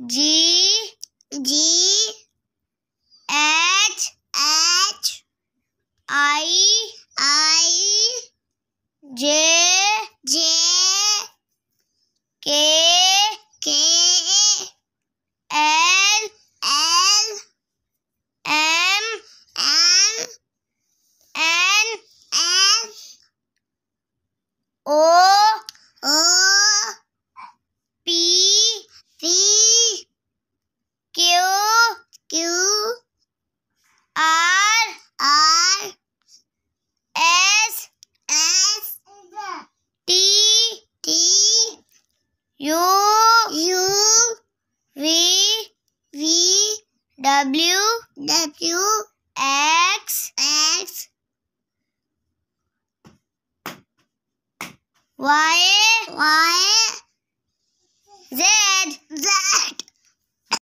G H I J K L M N O P Q R S T U V W X Y